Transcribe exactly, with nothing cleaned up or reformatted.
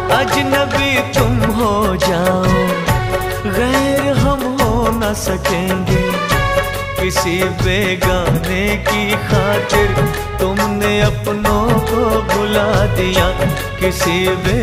अजनबी तुम हो जाओ, गैर हम हो न सकेंगे। किसी बेगाने की खातिर तुमने अपनों को भुला दिया, किसी बे